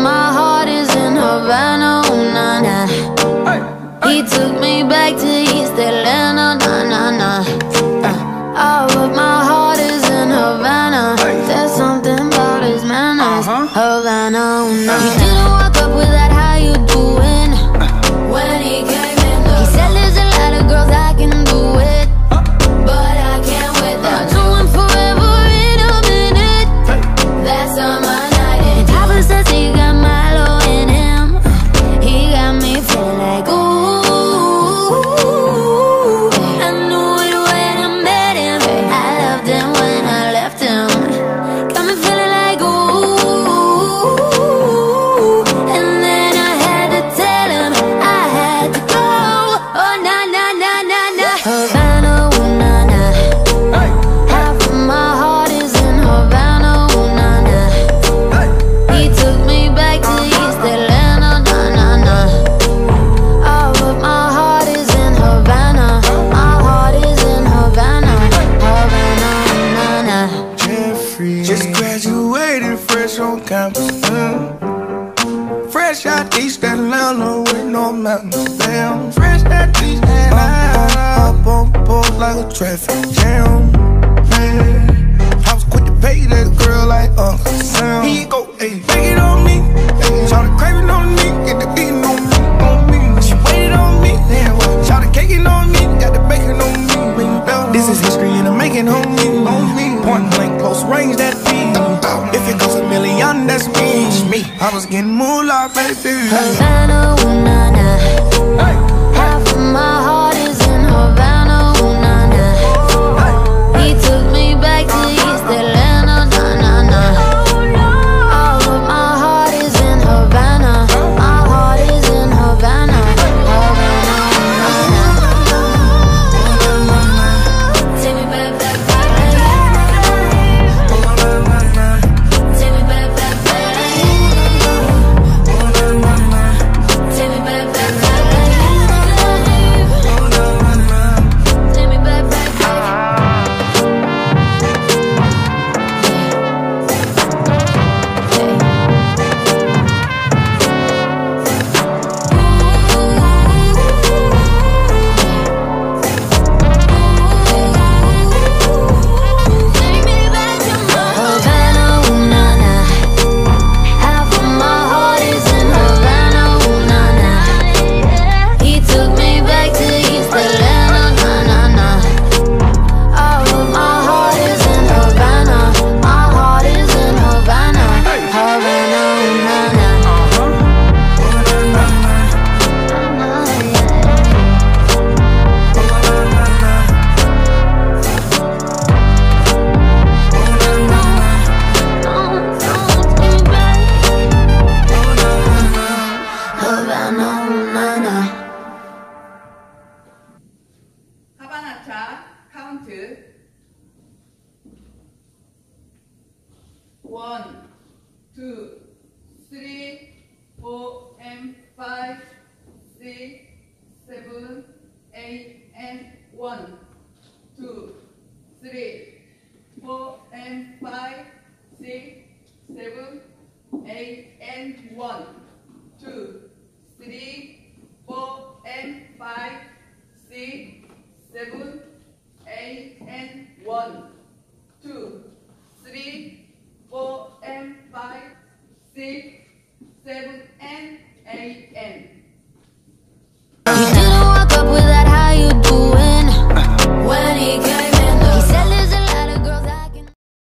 my heart is in Havana, oh, nah, nah. He took me back to East Atlanta, nah, nah, nah. All of my heart is in Havana. There's something about his manners, Havana, oh, nah. He didn't walk up with that, how you doing? When he came in the he said there's a lot of girls I can do it, but I can't with that. Doing forever in a minute. That's on my night. And Papa says he got Milo in him. He got me feeling like ooh. I knew it when I met him. I loved him when I left him. Got me feeling like ooh. And then I had to tell him I had to go. Oh, nah, nah, nah, nah, nah. Havana, ooh, nah, nah. Half of my heart is in Havana, ooh, nah, nah. He took me back to East Atlanta, nah, nah, nah. All of my heart is in Havana. My heart is in Havana, Havana, nah, nah. Jeffrey just graduated fresh on campus. Fresh out East Atlanta with no mountains. Damn, fresh out East Atlanta. Up on board like a traffic jam. Man, I was quick to pay that girl like Uncle Sam. Here you go, ayy, take it on me. Shout the craving on me, get the beating on me, on me. She waited on me, then what? Shout the caking on me, got the bacon on me. This is history and I'm making on me. Point blank, close range, that beat. If it goes a million, that's me. I was getting moolah, baby. Havana, ooh, nah, nah. Half of my heart is in Havana, ooh, nah, nah. He took me back to East Atlanta, nah, nah, nah. All of my heart is in Havana. My heart is in Havana, Havana, ooh, nah, nah. Take me back, back, back. Take me back, back, back. Take me back, back, back. Take me back, back, back. 1, 2, 3, 4, and 5, 6, 7, 8, and 1, 2, 3, 4, and 5, 6, 7, 8, and 1, 2, 3, 4, and 5,